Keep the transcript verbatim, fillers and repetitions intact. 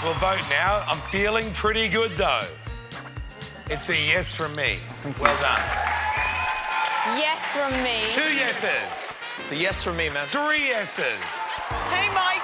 We'll vote now. I'm feeling pretty good, though. It's a yes from me. Well done. Yes from me. Two yeses. It's a yes from me, man. Three yeses. Hey, Mike.